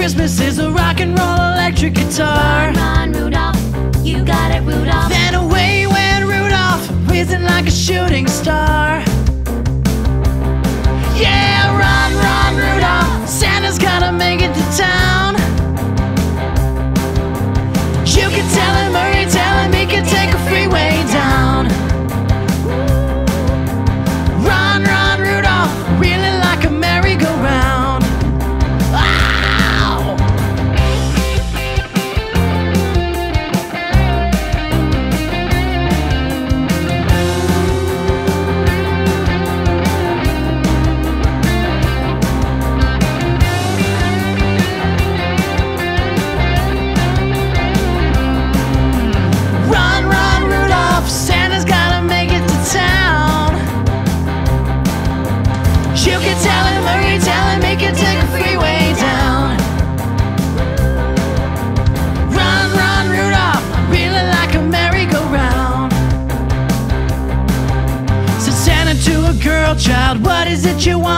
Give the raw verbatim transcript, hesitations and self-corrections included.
Christmas is a rock and roll electric guitar. Run, run, Rudolph, you got it, Rudolph. Then away went Rudolph, whizzing like a shooting star. Yeah, run, run, Rudolph, Santa's gotta make it to town. You can tell him, hurry, tell him he can take a freeway down. Run, run, Rudolph, reeling like a merry-go-round. Ow! Run, run, Rudolph, Santa's gotta make it to town. You can tell him, hurry, tell him he can take a freeway down. Run, run, Rudolph, reeling like a merry-go-round. Said Santa to a girl child, what is it you want?